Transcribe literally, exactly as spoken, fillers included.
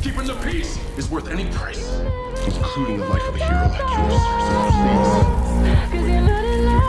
Keeping the peace is worth any price, including the life of a hero like yours. Cause you're running